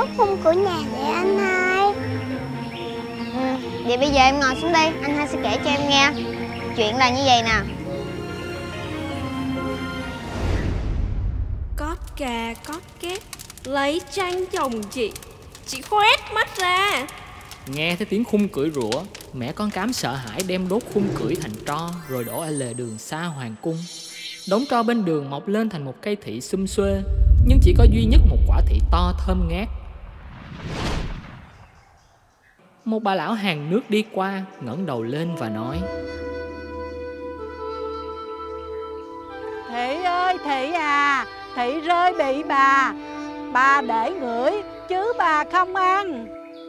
khung cửa nhà vậy anh hai? Vậy bây giờ em ngồi xuống đi, anh hai sẽ kể cho em nghe. Chuyện là như vậy nè. Cót ca cót két lấy tranh chồng chị khoét mắt ra. Nghe thấy tiếng khung cưỡi rủa, mẹ con cám sợ hãi đem đốt khung cưỡi thành tro rồi đổ ở lề đường xa hoàng cung. Đống tro bên đường mọc lên thành một cây thị xum xuê, nhưng chỉ có duy nhất một quả thị to thơm ngát. Một bà lão hàng nước đi qua, ngẩng đầu lên và nói: Thị ơi thị à, thị rơi bị bà để ngửi chứ bà không ăn.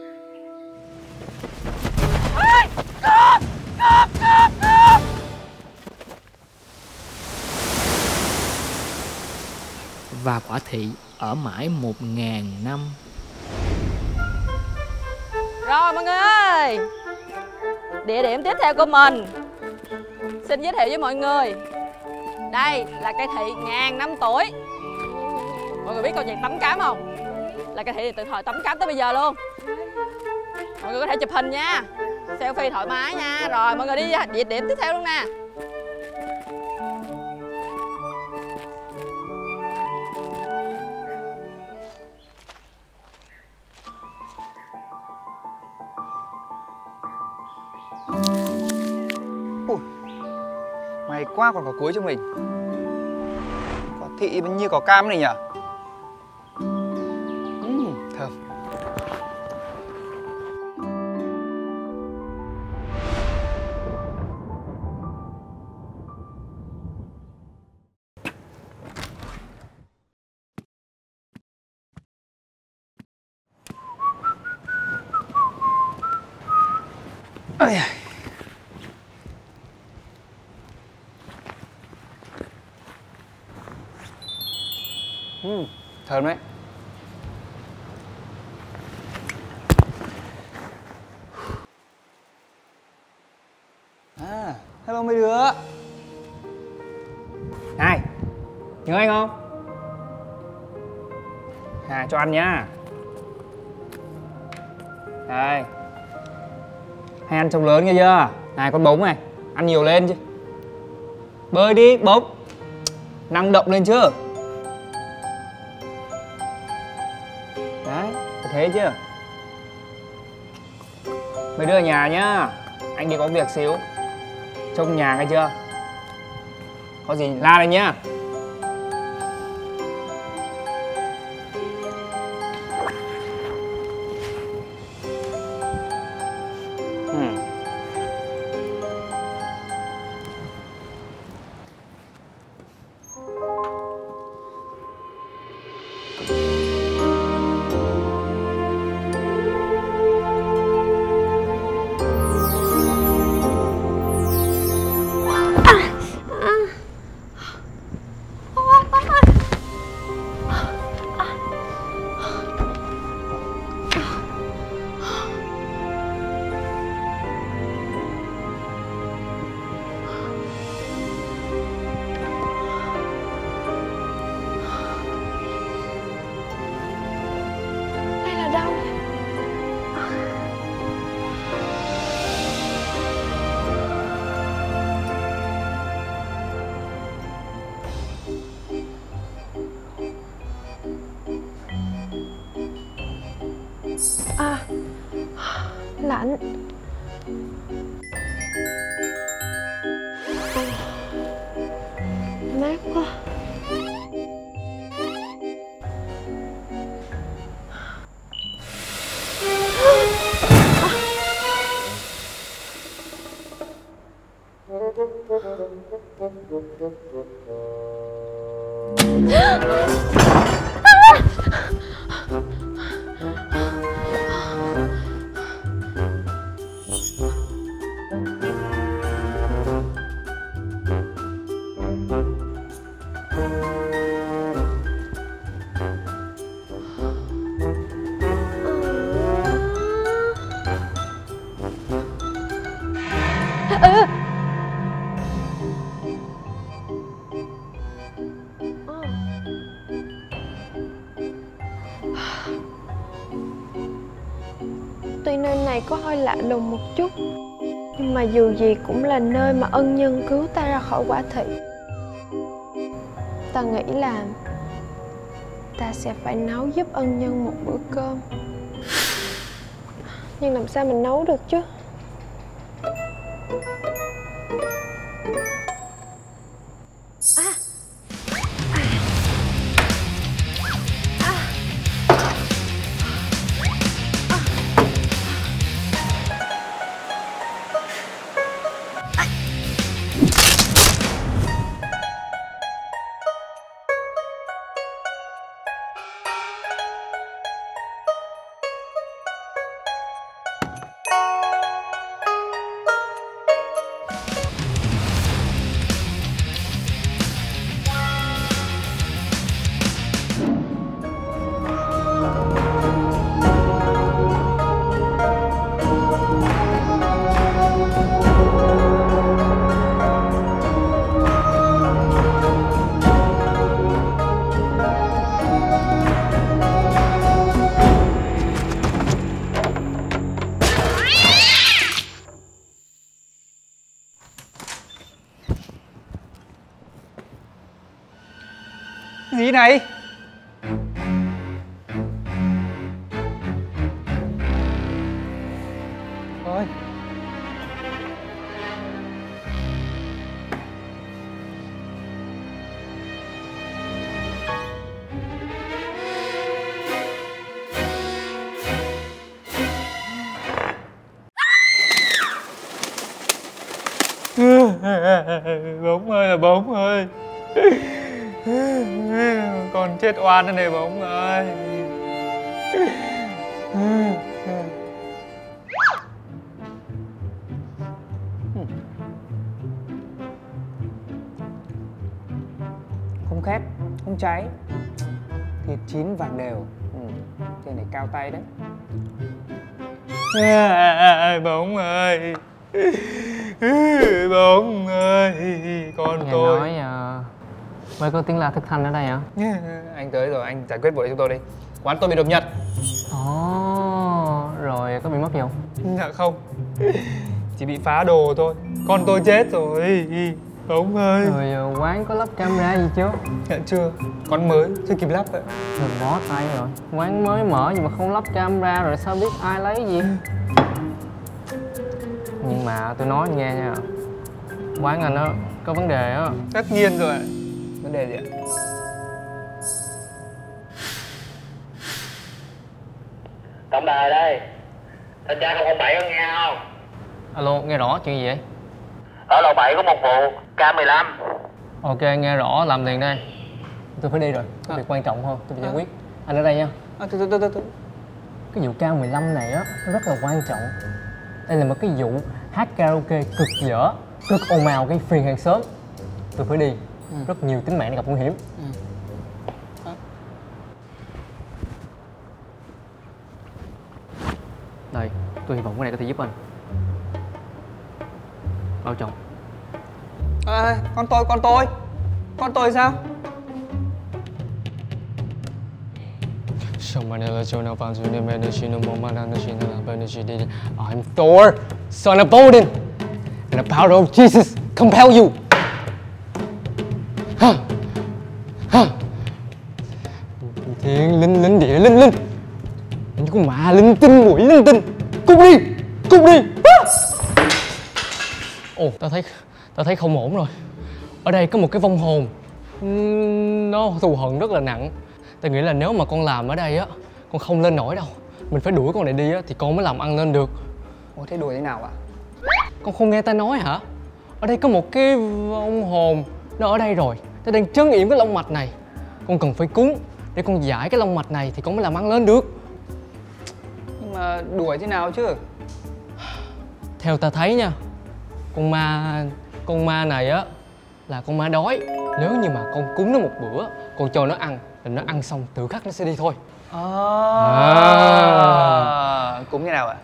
Và quả thị ở mãi 1000 năm. Rồi mọi người ơi, địa điểm tiếp theo của mình xin giới thiệu với mọi người. Đây là cây thị ngàn năm tuổi. Mọi người biết câu chuyện tắm cám không? Là cây thị từ thời tắm cám tới bây giờ luôn. Mọi người có thể chụp hình nha, selfie thoải mái nha. Rồi mọi người đi địa điểm tiếp theo luôn nè. Ui, may quá còn có cuối cho mình. Có thị như có cam này nhỉ? Thơm. Ây da. Thơm đấy. À, hello mấy đứa. Này, nhớ anh không? Cho ăn nhá. Đây. Hay ăn trông lớn nghe chưa? Này con bống này, ăn nhiều lên chứ. Bơi đi, bống. Năng động lên chưa? Đấy, có thế chứ. Mấy đứa ở nhà nhá, anh đi có việc xíu. Trông nhà nghe chưa? Có gì la lên nhá. Lạnh. Mát quá. Tuy nơi này có hơi lạ lùng một chút, nhưng mà dù gì cũng là nơi mà ân nhân cứu ta ra khỏi quả thị. Ta nghĩ là ta sẽ phải nấu giúp ân nhân một bữa cơm. Nhưng làm sao mình nấu được chứ? Gì này? Ôi. Bóng ơi là bóng ơi. Con chết oan thế này bóng ơi. Không khét, không cháy, thịt chín vàng đều. Thế này cao tay đấy. Bóng ơi, bóng ơi, con Nghe tôi nói mới có tiếng la thất thanh ở đây hả? Anh tới rồi, anh giải quyết vụ đấy cho tôi đi. Quán tôi bị đột nhập. Ồ, rồi có bị mất gì không? Dạ không, chỉ bị phá đồ thôi. Con tôi chết rồi. Bóng ơi. Rồi quán có lắp camera gì chưa? Dạ chưa, quán mới, chưa kịp lắp ạ. Mình bó tay rồi. Quán mới mở nhưng mà không lắp camera rồi sao biết ai lấy gì? Nhưng mà tôi nói anh nghe nha, quán anh á có vấn đề á. Tất nhiên rồi ạ. Vấn đề gì ạ? Tổng đài đây. Thanh tra 007 có nghe không? Alo, nghe rõ chuyện gì vậy? Ở lầu 7 có một vụ K15. Ok, nghe rõ, làm liền đây. Tôi phải đi rồi, có việc quan trọng hơn, tôi phải giải quyết. Anh ở đây nha. Từ. Cái vụ K15 này á, nó rất là quan trọng. Đây là một cái vụ hát karaoke cực dở, cực ồn ào gây phiền hàng xóm. Tôi phải đi, rất nhiều tính mạng gặp nguy hiểm. Đây, tôi hy vọng cái này có thể giúp anh. Bảo trọng. Con tôi sao? I'm Thor, son of Odin, and the power of Jesus compel you. Thiên linh linh địa linh linh, những con ma linh tinh quỷ linh tinh, cút đi. Ồ, tao thấy không ổn rồi. Ở đây có một cái vong hồn, nó thù hận rất là nặng. Tao nghĩ là nếu mà con làm ở đây á, con không lên nổi đâu. Mình phải đuổi con này đi á thì con mới làm ăn lên được. Ủa thế đuổi thế nào ạ? Con không nghe ta nói hả? Ở đây có một cái vong hồn, nó ở đây rồi, nó đang trấn yểm cái long mạch này. Con cần phải cúng để con giải cái long mạch này thì con mới làm ăn lên được. Nhưng mà đuổi thế nào chứ? Theo ta thấy nha, con ma này á là con ma đói. Nếu như mà con cúng nó một bữa, con cho nó ăn, thì nó ăn xong tự khắc nó sẽ đi thôi. Cúng thế nào ạ?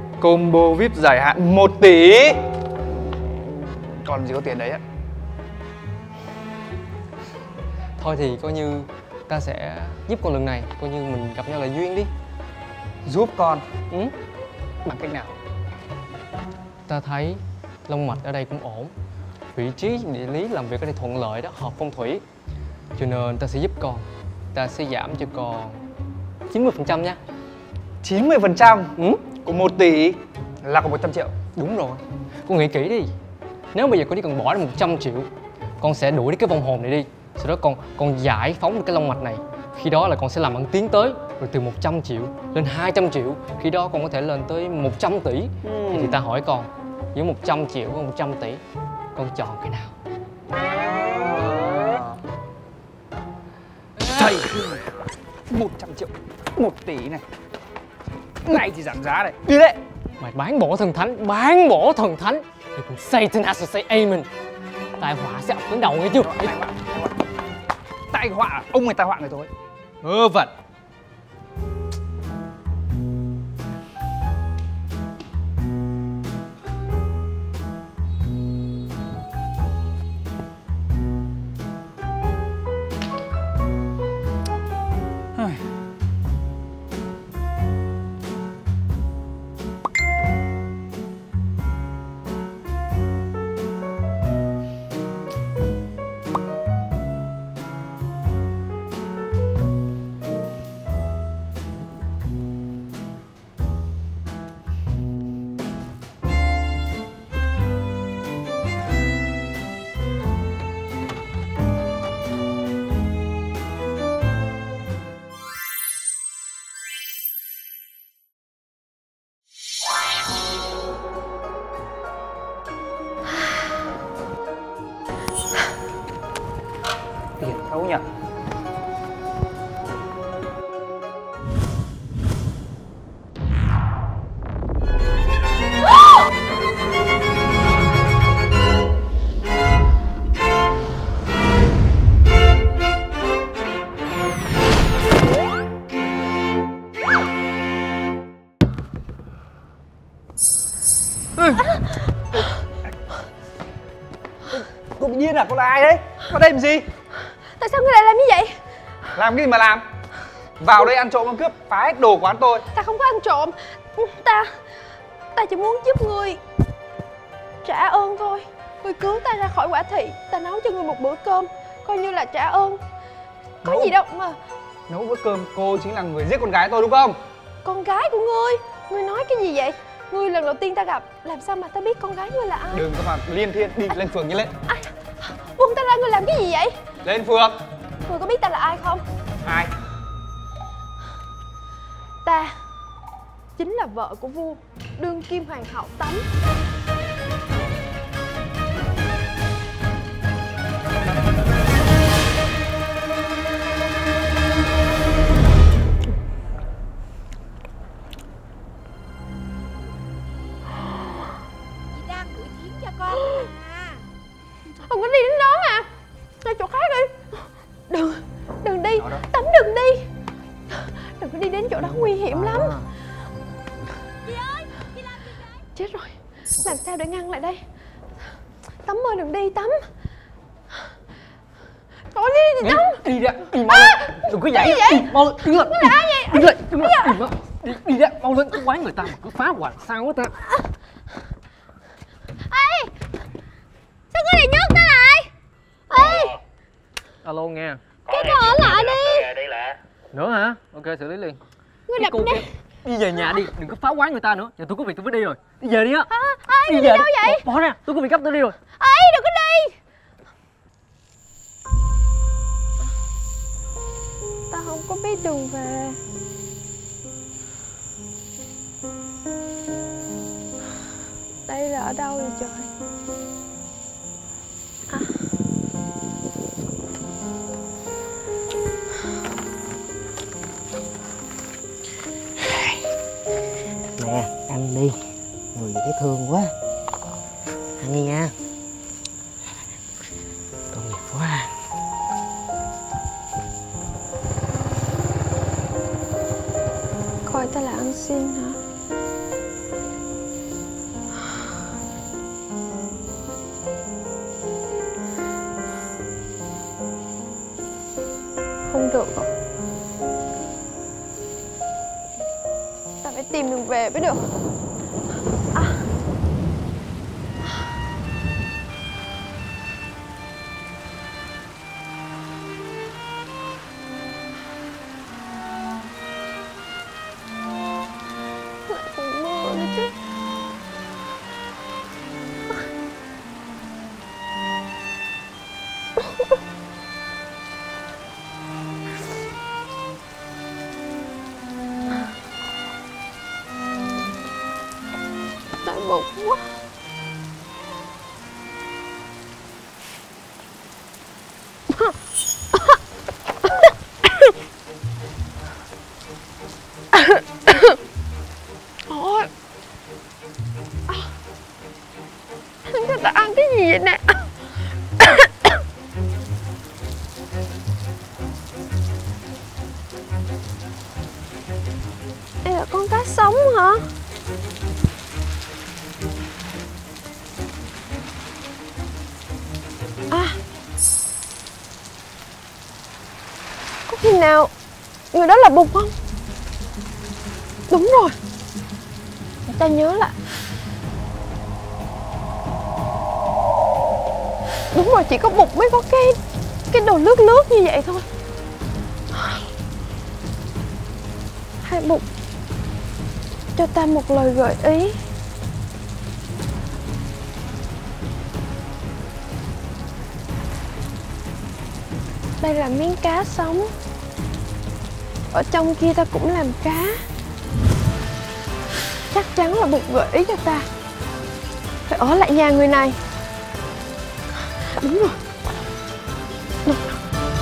Combo VIP giải hạn 1 tỷ. Còn gì có tiền đấy á? Thôi thì coi như ta sẽ giúp con lần này, coi như mình gặp nhau là duyên đi. Giúp con? Ừ. Bằng cách nào? Ta thấy long mạch ở đây cũng ổn, vị trí địa lý làm việc ở đây thuận lợi đó, hợp phong thủy, cho nên ta sẽ giúp con. Ta sẽ giảm cho con 90% nha. 90%? Ừ. Của 1 tỷ là có 100 triệu. Đúng rồi. Con nghĩ kỹ đi. Nếu bây giờ con chỉ cần bỏ ra 100 triệu, con sẽ đuổi đi cái vong hồn này đi. Sau đó con giải phóng được cái long mạch này. Khi đó là con sẽ làm ăn tiến tới. Rồi từ 100 triệu lên 200 triệu. Khi đó con có thể lên tới 100 tỷ. Thì ta hỏi con, giữa 100 triệu và 100 tỷ, con chọn cái nào? Trời, 100 triệu, 1 tỷ này. Này thì giảm giá này. Đi đấy. Mày bán bỏ thần thánh, bán bỏ thần thánh thì còn Satan has to say amen. Tai họa sẽ ập đến đầu nghe chưa? Tai họa, ông người tai họa người thôi. Vớ vẩn. Tiền đâu nhỉ? Cô bị điên à? Cô là ai đấy? Vào đây làm gì? Tại sao ngươi lại làm như vậy? Làm cái gì mà làm? Vào đây ăn trộm ăn cướp, phá hết đồ quán tôi. Ta không có ăn trộm. Ta chỉ muốn giúp ngươi trả ơn thôi. Ngươi cứu ta ra khỏi quả thị, ta nấu cho ngươi một bữa cơm, coi như là trả ơn. Có gì đâu mà. Nấu bữa cơm, cô chính là người giết con gái tôi đúng không? Con gái của ngươi? Ngươi nói cái gì vậy? Ngươi lần đầu tiên ta gặp, làm sao mà ta biết con gái ngươi là ai? Đừng có mà liên thiên, đi lên phường nhanh lên. Buông ta ra, ngươi làm cái gì vậy? Lên phường. Ngươi có biết ta là ai không? Ai? Ta chính là vợ của vua, đương kim hoàng hậu Tấm. Chị đang đuổi chiến cho con mà. Không có đi đến đó mà. Ra chỗ khác đi. Đừng đi. Tấm đừng đi. Đừng có đi đến chỗ đó, nguy hiểm lắm. Chị ơi, chị làm gì vậy? Chết rồi, làm sao để ngăn lại đây? Tấm ơi đừng đi, Tấm. Thôi đi Tấm. Đi ra, đi mau lên. Đừng có dậy. Mau lên, đứng lên. Nó là ai vậy? Đứng lên, đứng lên. Đi ra, mau lên, cái quán người ta mà cứ phá hoài sao hết ta. Ê, sao ngươi lại nhốt ta lại? Ê, Alo nghe. cái con ở lại đi. Nữa hả? Ok, xử lý liền. Ngươi Cái đập cô đi. kia, đi về nhà đi, đừng có phá quán người ta nữa. Giờ tôi có việc tôi phải đi rồi. Đi về đi á. Ê, ngươi đi đâu vậy? Bỏ ra, tôi có việc gấp tôi đi rồi. Ê, đừng có đi. Ta không có biết đường về. Đây là ở đâu vậy trời? À. Nè, ăn đi. Người thấy thương quá. Ăn đi nha. Tội nghiệp quá. Coi ta là ăn xin hả? không được rồi. Ta phải tìm đường về mới được. Lại còn mưa nữa chứ. Đói bụng quá. Ôi, người ta ăn cái gì vậy nè? Đây là con cá sống hả? Có khi nào người đó là Bụt không? Đúng rồi, để ta nhớ lại. Đúng rồi, chỉ có Bụt mới có cái đồ lướt lướt như vậy thôi. Hay Bụt cho ta một lời gợi ý. Đây là miếng cá sống. Ở trong kia ta cũng làm cá. Chắc chắn là Bụt gợi ý cho ta phải ở lại nhà người này. Đúng rồi. Đúng rồi.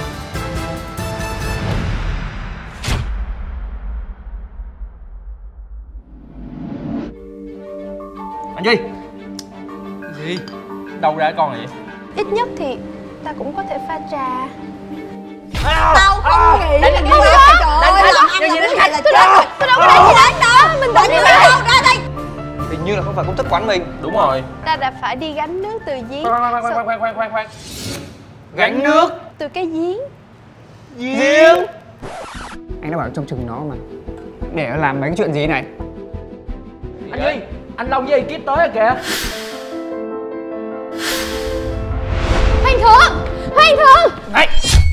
Anh Duy. Gì? Đâu ra con này vậy? Ít nhất thì ta cũng có thể pha trà. Tao không nghĩ đây là cái cái đó. đây là Trời ơi, cái gì làm đó? tôi đâu có đánh gì đánh đâu. Mình tự nhiên đâu ra đây. Hình như là không phải công thức quán mình. Đúng rồi. Ta đã phải đi gánh nước từ giếng. Khoan. Gánh nước từ cái giếng. giếng. Anh đã bảo trông chừng nó mà. Để nó làm mấy cái chuyện gì này? Anh Duy, anh Long với ekip tới rồi kìa. Hoàng thượng! Hoàng thượng! Này.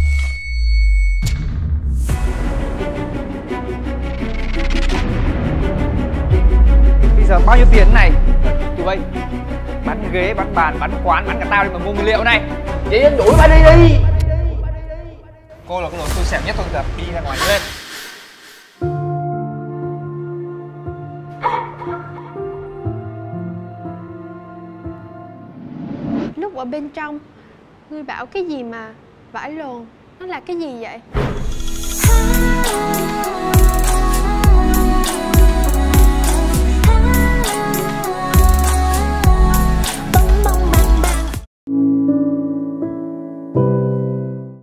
Bây giờ bao nhiêu tiền này? Tụi bay bán ghế, bán bàn, bán quán, bán cả tao đi mà mua nguyên liệu này. Vậy anh đuổi ba đi. Cô là cái lối xui xẻo nhất thôi, giờ đi ra ngoài lên. Lúc ở bên trong, ngươi bảo cái gì mà vải lồn, nó là cái gì vậy?